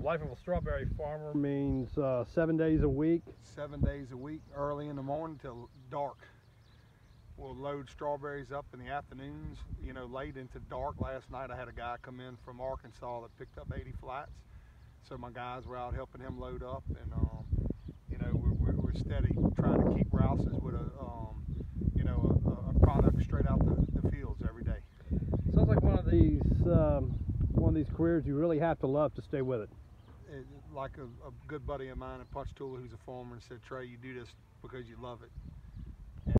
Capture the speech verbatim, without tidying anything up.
Life of a strawberry farmer means uh, seven days a week. Seven days a week, early in the morning till dark. We'll load strawberries up in the afternoons, you know, late into dark. Last night I had a guy come in from Arkansas that picked up eighty flats. So my guys were out helping him load up, and um, you know, we're, we're, we're steady trying to keep Rouse's with a, um, you know, a, a product straight out the, the fields every day. Sounds like one of these, um, one of these careers you really have to love to stay with it. It like a, a good buddy of mine in Punchatoula who's a farmer and said, Trey, you do this because you love it.